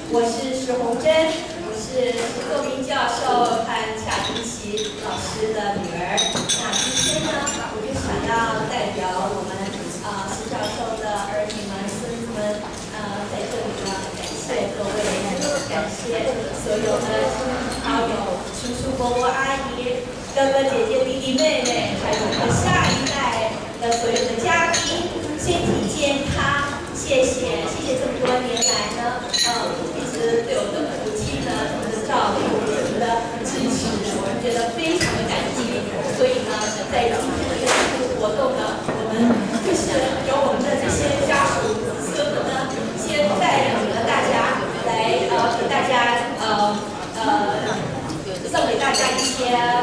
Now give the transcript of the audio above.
我是石红珍，我是石作明教授和恰金奇老师的女儿。那今天呢，我就想要代表我们石教授的儿女们、孙子们，在这里呢，感谢各位，感谢所有的亲朋好友、叔叔伯伯、阿姨、哥哥姐姐、弟弟妹妹，还有我们下一代的所有的嘉宾，身体健康。谢谢这么多年来呢，一直对我的母亲呢，这么的照顾，这么的支持，我觉得非常的感激。所以呢，在今天的这个活动呢，我们就是由我们的这些家属子孙们呢，先带领着大家来给大家送给大家一些